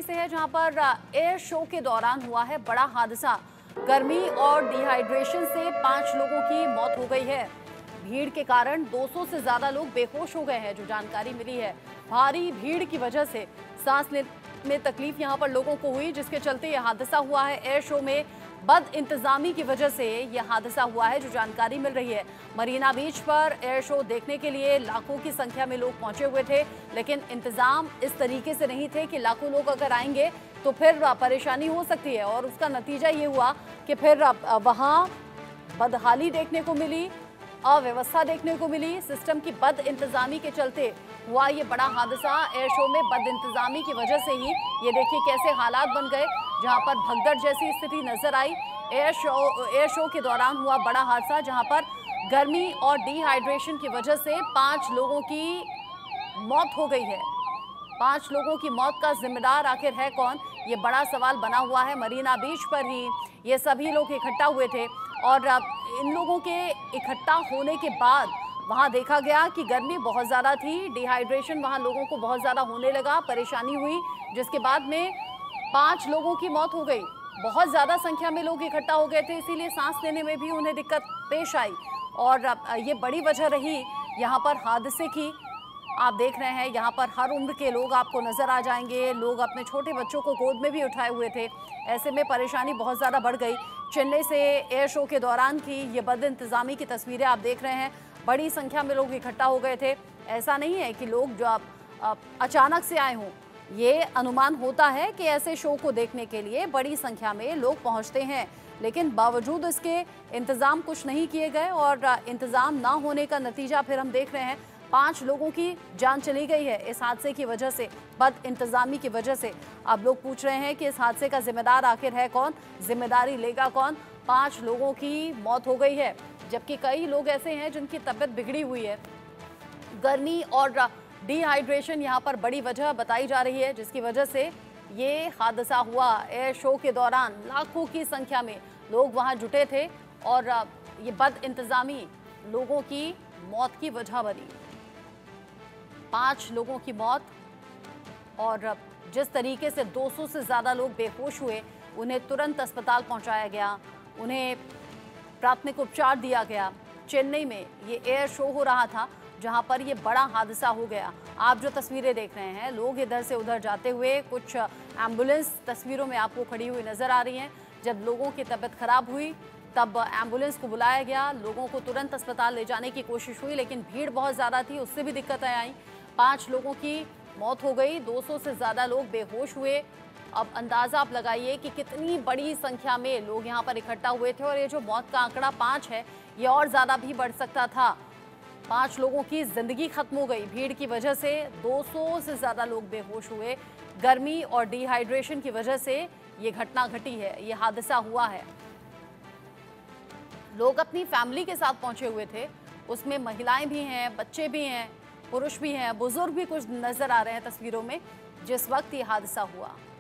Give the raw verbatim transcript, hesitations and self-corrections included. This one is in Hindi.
दिल्ली से है, जहां पर एयर शो के दौरान हुआ है बड़ा हादसा। गर्मी और डिहाइड्रेशन से पांच लोगों की मौत हो गई है। भीड़ के कारण दो सौ से ज्यादा लोग बेहोश हो गए हैं, जो जानकारी मिली है। भारी भीड़ की वजह से सांस लेने में तकलीफ यहां पर लोगों को हुई, जिसके चलते यह हादसा हुआ है। एयर शो में बद इंतजामी की वजह से यह हादसा हुआ है, जो जानकारी मिल रही है। मरीना बीच पर एयर शो देखने के लिए लाखों की संख्या में लोग पहुंचे हुए थे, लेकिन इंतजाम इस तरीके से नहीं थे कि लाखों लोग अगर आएंगे तो फिर परेशानी हो सकती है। और उसका नतीजा ये हुआ कि फिर वहां बदहाली देखने को मिली, अव्यवस्था देखने को मिली। सिस्टम की बद इंतजामी के चलते हुआ ये बड़ा हादसा। एयर शो में बद इंतजामी की वजह से ही ये देखिए कैसे हालात बन गए, जहां पर भगदड़ जैसी स्थिति नजर आई। एयर शो एयर शो के दौरान हुआ बड़ा हादसा, जहां पर गर्मी और डिहाइड्रेशन की वजह से पांच लोगों की मौत हो गई है। पांच लोगों की मौत का जिम्मेदार आखिर है कौन, ये बड़ा सवाल बना हुआ है। मरीना बीच पर ही ये सभी लोग इकट्ठा हुए थे और इन लोगों के इकट्ठा होने के बाद वहां देखा गया कि गर्मी बहुत ज़्यादा थी, डिहाइड्रेशन वहां लोगों को बहुत ज़्यादा होने लगा, परेशानी हुई, जिसके बाद में पांच लोगों की मौत हो गई। बहुत ज़्यादा संख्या में लोग इकट्ठा हो गए थे, इसीलिए सांस लेने में भी उन्हें दिक्कत पेश आई और ये बड़ी वजह रही यहाँ पर हादसे की। आप देख रहे हैं यहाँ पर हर उम्र के लोग आपको नजर आ जाएंगे। लोग अपने छोटे बच्चों को गोद में भी उठाए हुए थे। ऐसे में परेशानी बहुत ज़्यादा बढ़ गई। चेन्नई से एयर शो के दौरान की ये बद इंतजामी की तस्वीरें आप देख रहे हैं। बड़ी संख्या में लोग इकट्ठा हो गए थे। ऐसा नहीं है कि लोग जो आप अचानक से आए हों, ये अनुमान होता है कि ऐसे शो को देखने के लिए बड़ी संख्या में लोग पहुंचते हैं, लेकिन बावजूद इसके इंतज़ाम कुछ नहीं किए गए और इंतज़ाम ना होने का नतीजा फिर हम देख रहे हैं। पांच लोगों की जान चली गई है इस हादसे की वजह से, बद इंतजामी की वजह से। अब लोग पूछ रहे हैं कि इस हादसे का जिम्मेदार आखिर है कौन, जिम्मेदारी लेगा कौन। पांच लोगों की मौत हो गई है, जबकि कई लोग ऐसे हैं जिनकी तबीयत बिगड़ी हुई है। गर्मी और डिहाइड्रेशन यहाँ पर बड़ी वजह बताई जा रही है, जिसकी वजह से ये हादसा हुआ। एयर शो के दौरान लाखों की संख्या में लोग वहाँ जुटे थे और ये बद इंतजामी लोगों की मौत की वजह बनी। पांच लोगों की मौत और जिस तरीके से दो सौ से ज़्यादा लोग बेहोश हुए, उन्हें तुरंत अस्पताल पहुंचाया गया, उन्हें प्राथमिक उपचार दिया गया। चेन्नई में ये एयर शो हो रहा था, जहां पर ये बड़ा हादसा हो गया। आप जो तस्वीरें देख रहे हैं, लोग इधर से उधर जाते हुए, कुछ एम्बुलेंस तस्वीरों में आपको खड़ी हुई नज़र आ रही हैं। जब लोगों की तबीयत खराब हुई तब एम्बुलेंस को बुलाया गया, लोगों को तुरंत अस्पताल ले जाने की कोशिश हुई, लेकिन भीड़ बहुत ज़्यादा थी, उससे भी दिक्कतें आई। पाँच लोगों की मौत हो गई, दो सौ से ज़्यादा लोग बेहोश हुए। अब अंदाज़ा आप लगाइए कि कितनी बड़ी संख्या में लोग यहाँ पर इकट्ठा हुए थे और ये जो मौत का आंकड़ा पाँच है, ये और ज़्यादा भी बढ़ सकता था। पाँच लोगों की ज़िंदगी खत्म हो गई भीड़ की वजह से, दो सौ से ज़्यादा लोग बेहोश हुए। गर्मी और डिहाइड्रेशन की वजह से ये घटना घटी है, ये हादसा हुआ है। लोग अपनी फैमिली के साथ पहुंचे हुए थे, उसमें महिलाएं भी हैं, बच्चे भी हैं, पुरुष भी हैं, बुजुर्ग भी कुछ नजर आ रहे हैं तस्वीरों में, जिस वक्त ये हादसा हुआ।